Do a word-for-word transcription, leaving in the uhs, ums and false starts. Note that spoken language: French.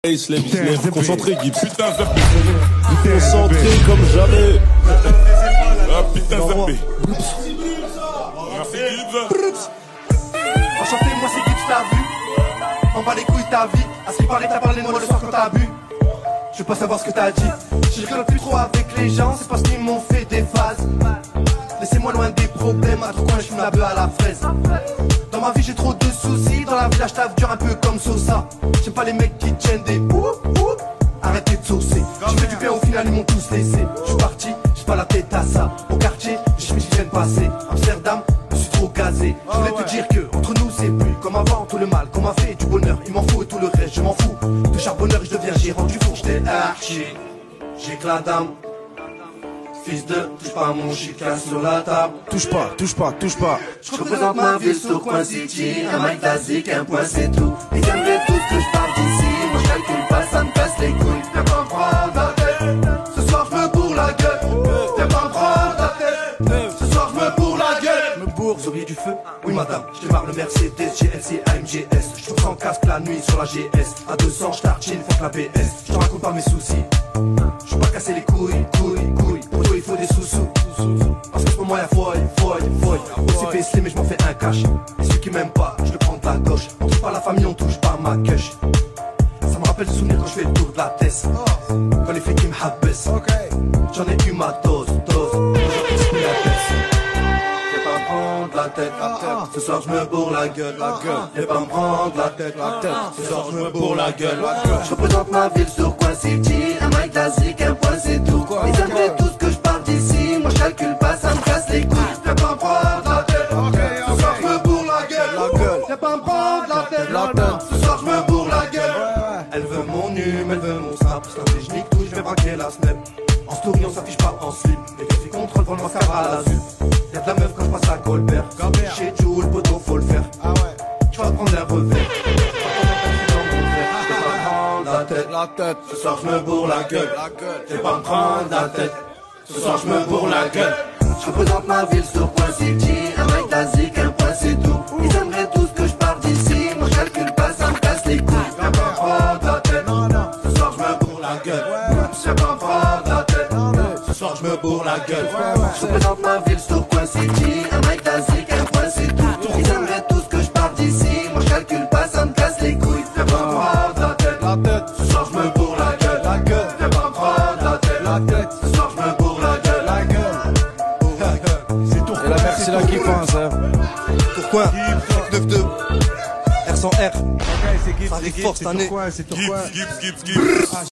Il se lève, il se lève, concentré, Gibbs. Putain, Zappé. Concentré comme jamais. Ah, putain, Zappé. Merci, Gibbs. Enchanté, moi c'est Gibbs, t'as vu. On bat les couilles ta vie. À ce qui paraît, t'as parlé de moi le soir quand t'as bu. Je veux pas savoir ce que t'as dit. Je rigole plus trop avec les gens, c'est parce qu'ils m'ont fait des phases. Laissez-moi loin des problèmes, à trop coin, je fume la beuh à la fraise. Dans ma vie j'ai trop de soucis, dans la village taf dur un peu comme Sosa. J'aime pas les mecs qui tiennent des oup oup. Arrêtez de saucer, j'ai fait du bien au final ils m'ont tous laissé. Je suis parti, j'ai pas la tête à ça. Au quartier, je me suis viens de passer. Amsterdam, je suis trop gazé. Je voulais te dire que entre nous c'est plus comme avant. Tout le mal qu'on m'a fait, du bonheur, il m'en faut et tout le reste je m'en fous. De charbonneur je deviens gérant du four, j'étais archi. J'ai que la dame. Fils de, touche pas mon shit, casse sur la table. Touche pas, touche pas, touche pas. Je représente ma ville sur Coin City. Un mic basique, un point c'est tout. Ils aimeraient tous que je parte d'ici. Moi je calcule pas, ça me casse les couilles. Viens pas me prendre la tête. Ce soir je me bourre la gueule. Viens pas me prendre la tête. Ce soir je me bourre la gueule. Me bourre, vous oubliez du feu? Oui madame, je démarre le Mercedes G L C A M G S. Je trouve sans casque la nuit sur la G S. À deux cents, je tartine, fuck la B S. Je te raconte pas mes soucis. Je veux pas casser les couilles, couilles, couilles. Pour toi il faut des sous-sous. Parce que ce moment y'a foy, foy, foy. Au C P C mais je m'en fais un cash. Et celui qui m'aime pas, je le prends de la gauche. On touche pas la famille, on touche pas ma cash. Ça me rappelle le souvenir quand je fais le tour de la tête. Quand les filles qui me habaissent. J'en ai eu ma dose, dose. J'ai expliqué la tête. Viens pas me prendre la tête, la tête. Ce soir je me bourre la gueule, la gueule. Viens pas me prendre la tête, la tête. Ce soir je me bourre la gueule, la gueule. Je représente ma ville sur Coin City. Un mic basique, un point c'est tout. Ils aimeraient tous que je parte d'ici. Moi je calcule pas, ça me casse les couilles. Viens pas me prendre la tête. Ce soir je me bourre la gueule, la gueule. Viens pas me prendre la tête, la tête. Ce soir je me bourre la gueule. Elle veut mon num, elle veut mon snap. Snap et je nique tout, je vais braquer la snap. En story on s'affiche pas en slip. Les filles contrôlent pour le mascara à l'azur. Y'a de la meuf quand je passe à Colbert. Chez Joule, poteau faut le faire. Tu vas prendre un revers. La tête, la tête. Ce soir je me bourre la gueule, la gueule. Fais pas me prendre la tête. Ce soir je me bourre la gueule. Je représente ma ville sur Coin City. Un mec basique, un point c'est tout. Ils aimeraient tous que je parte d'ici. Moi je calcule pas, ça me casse les couilles. Viens pas me prendre la tête. Ce soir je me bourre la gueule. Viens pas me prendre la tête. Ce soir je me bourre la gueule. Je représente ma ville sur Coin City. Un mec basique, un point c'est tout. Ils aimeraient tous que je parte d'ici. Moi je calcule pas, ça me casse les couilles. Viens pas me prendre la tête. La tête. Ce soir je me bourre la gueule, la gueule. Viens pas me prendre la tête, la tête. Ce soir je me bourre la gueule, la gueule. C'est tout. Et la mère, c'est là qui pense, hein. Pourquoi neuf deux R cent R. C'est Gibbs, Ça arrive fort cette année. c'est Gibbs, Gibbs, Gibbs, Gibbs.